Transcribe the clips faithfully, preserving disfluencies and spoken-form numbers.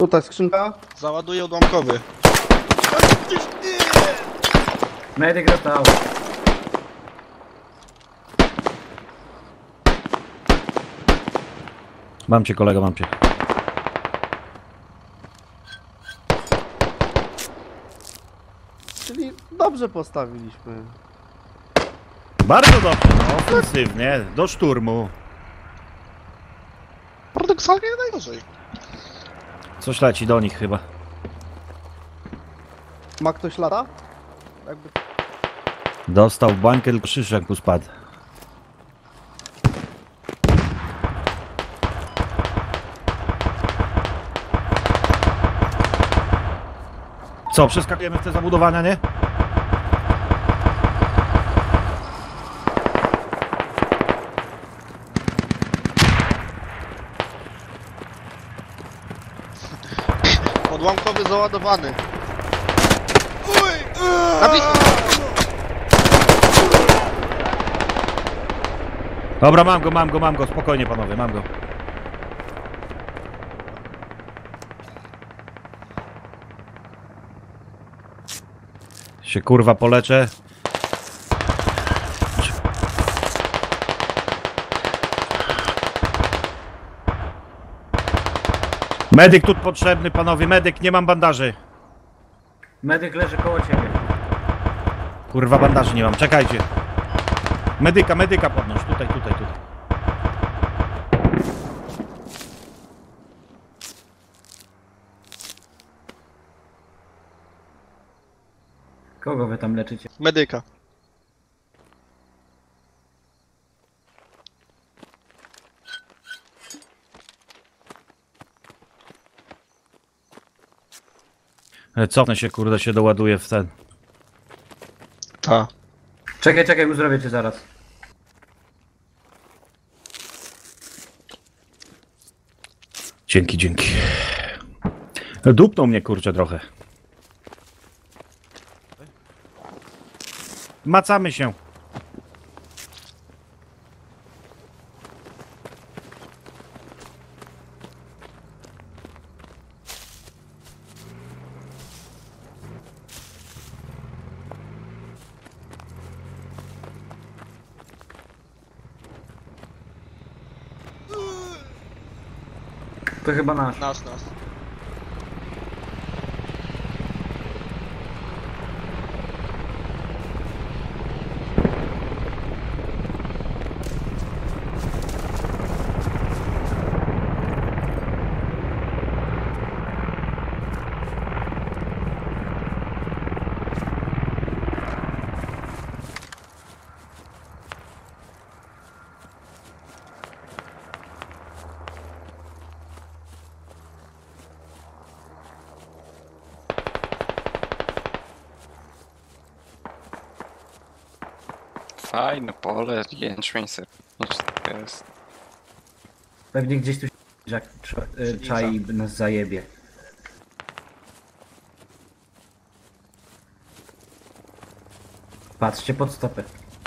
Tutaj skrzynka. Załaduję odłamkowy. Medyk dostał. Mam cię, kolego, mam cię. Czyli dobrze postawiliśmy. Bardzo dobrze, no, ofensywnie, do szturmu. Paradoksalnie najgorzej. Coś leci do nich chyba. Ma ktoś lata? Jakby... Dostał w bańkę, tylko szyszek mu spadł. Co, przeskakujemy w te zabudowania, nie? Odłamkowy załadowany. Na blisko. Dobra, mam go, mam go, mam go, spokojnie panowie, mam go. Się kurwa poleczę. Medyk tu potrzebny, panowie, medyk, nie mam bandaży. Medyk leży koło ciebie. Kurwa, bandaży nie mam, czekajcie. Medyka, medyka podnoś, tutaj, tutaj, tutaj. Kogo wy tam leczycie? Medyka. E, Cofnę się, kurde, się doładuję w ten. Ta. Czekaj, czekaj, uzdrowię cię zaraz. Dzięki, dzięki. Dupnął mnie, kurczę, trochę. Macamy się. To chyba nasz. Nas, nas. Fajne pole, jęczmień sobie. To jest. Pewnie gdzieś tu Jack y, czai i nas zajebie. Patrzcie pod stopę.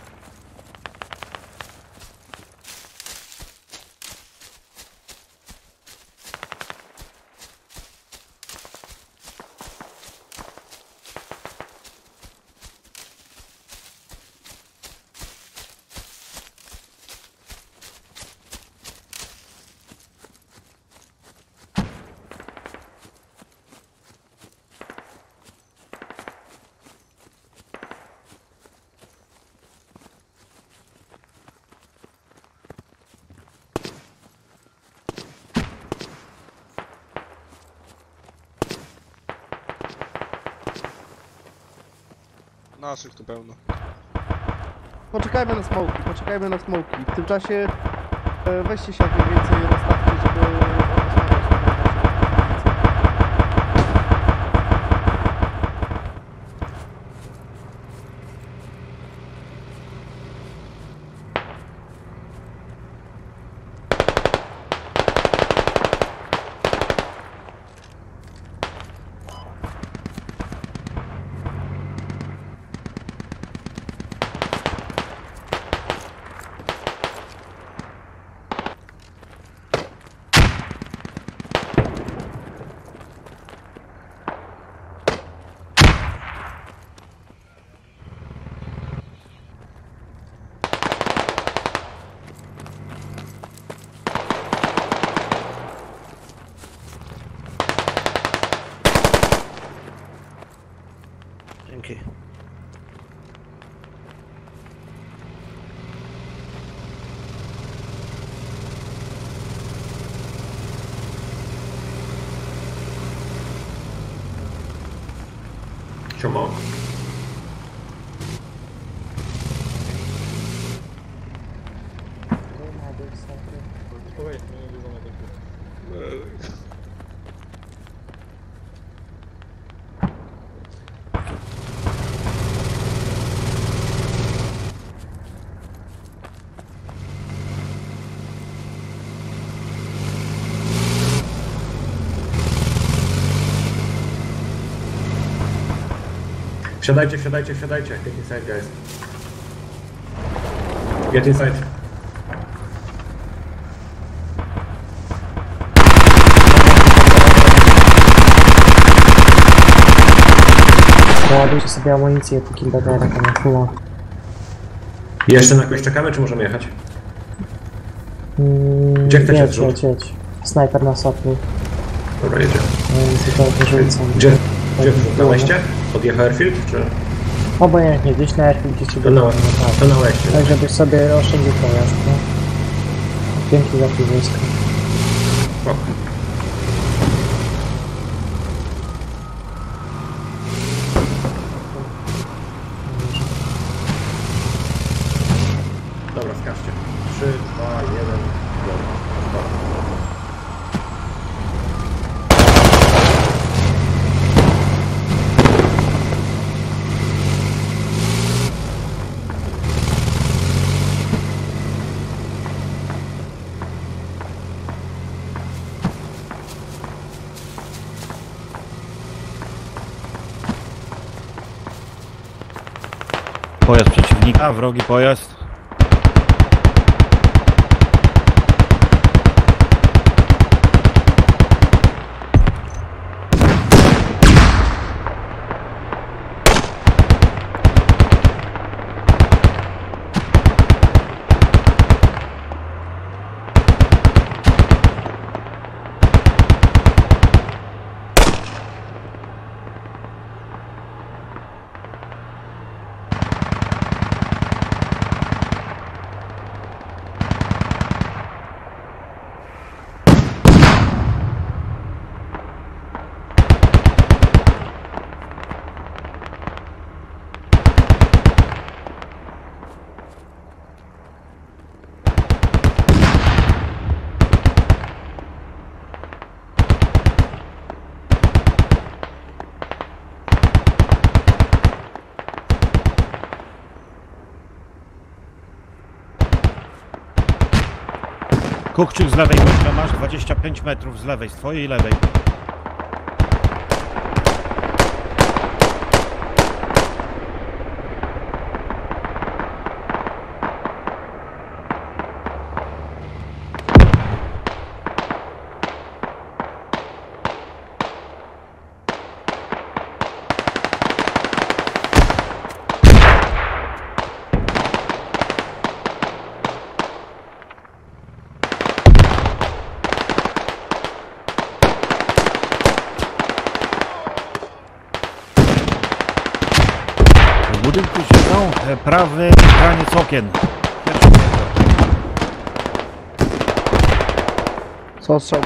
Naszych tu pełno. Poczekajmy na smoki, poczekajmy na smoki. W tym czasie e, weźcie się jak najwięcej rozstawki, żeby... Dzięki. Siema. Wsiadajcie, wsiadajcie, wsiadajcie. Get inside, guys. Get inside. Ładujcie sobie amunicję, póki bagara tam na fulla. Jeszcze na kogoś czekamy, czy możemy jechać? Mm, Gdzie chcecie jedź, zrzut? jedź, jedź. Snajper na soplu. Dobra, jedziemy. Więc tutaj wyrzucam. Gdzie? Gdzie? Na łeście? Podjechał Airfield, czy? Obojętnie, gdzieś na airfield, gdzie ci To na, wygodnie, tak. to na łeście. Tak, żebyś sobie oszczędził pojazd, no. Dzięki za piwnisko. Spoko. Dobra, wskażcie. trzy, dwa, jeden, dobra. Pojazd przeciwnika, wrogi pojazd. Kuchczyk z lewej, myślę, masz dwadzieścia pięć metrów z lewej, z twojej lewej. W budynku siedzą, e, prawy kraniec okien. Pierwszy piętro. Co strzał?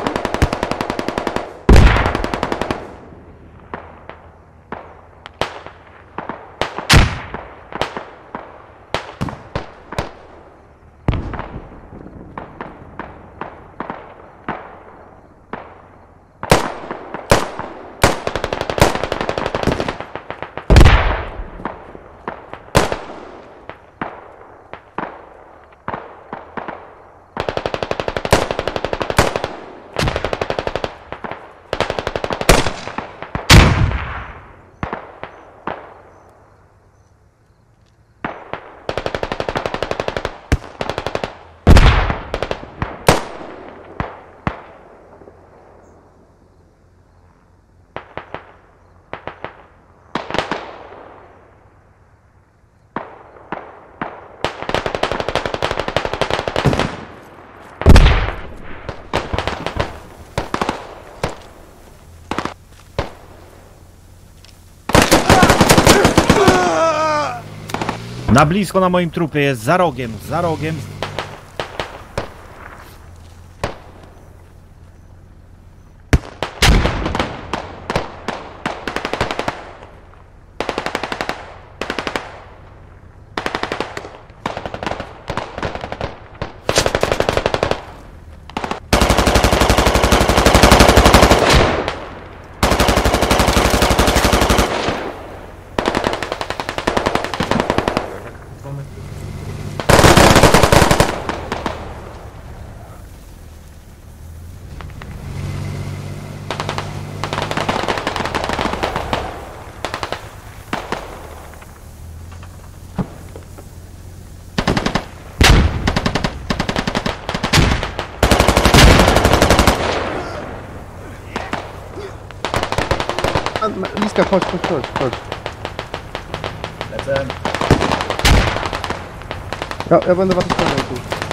Na blisko na moim trupie jest, za rogiem, za rogiem. A, Liska, chodź, chodź, chodź, chodź. Lecę. Ja, ja będę was ściągnął tu.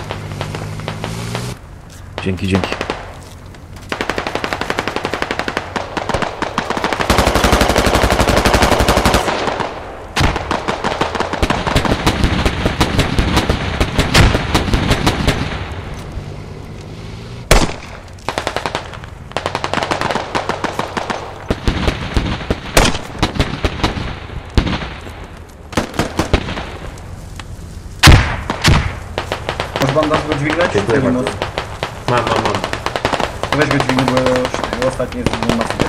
Dzięki, dzięki. Masz bandaż go dźwignąć? Dziękuję Ty, bardzo. no. Mam, mam, mam. Weź go dźwignij, bo już ostatni jest w masy.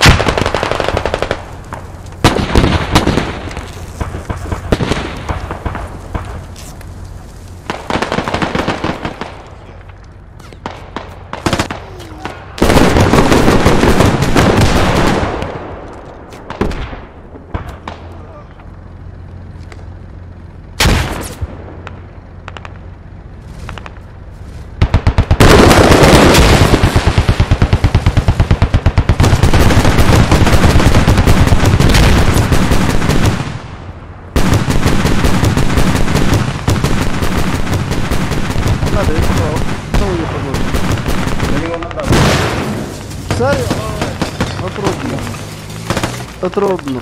Rady, co? Co mu nie podłoży? No nie mam naprawdę. Serio? No trudno. To trudno.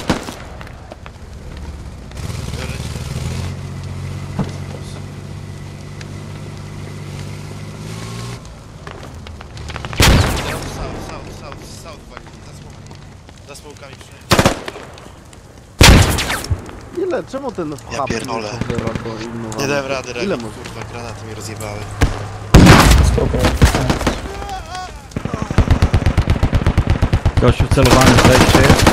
South, south, south, south, za smołkami. Za smołkami przyjechał. Ile? Czemu ten Ja hub pierdolę. nie podziela go inną Nie dałem walkę? rady, Ile Remi, może? kurwa, granaty mi rozjebały. Spoko. Gościu celowany w wejście jest.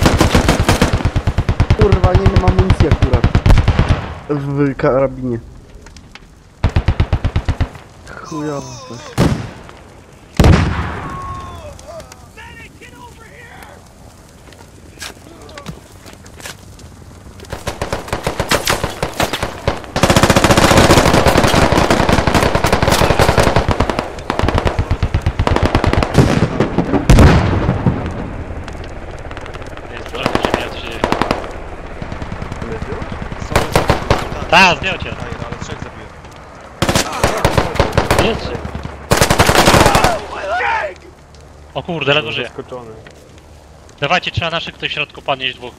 Kurwa, nie mam amunicji akurat. W karabinie. Chujowo coś. Tak, zdjął cię. Ale trzech zabiłem. Jest. O kurde, ledwo żyje. Dawajcie, trzeba naszych tutaj w środku podnieść dwóch.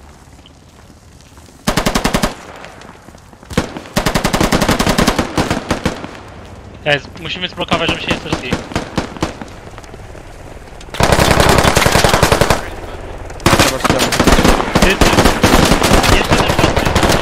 Jest, musimy zblokować, żeby się nie stracili. Ty, ty. Jeszcze ten środek.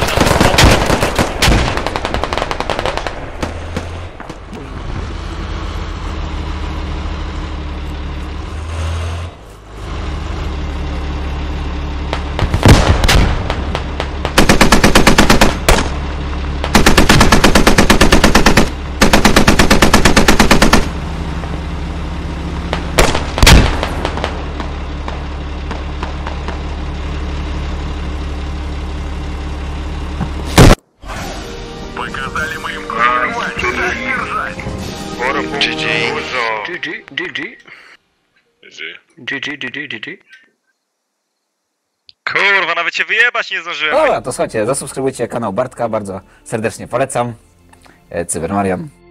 G G. G G, G G. G G, G G, G G. Kurwa, nawet cię wyjebać nie zdążyłem. Dobra, to słuchajcie, zasubskrybujcie kanał Bartka, bardzo serdecznie polecam. E, Cybermarian.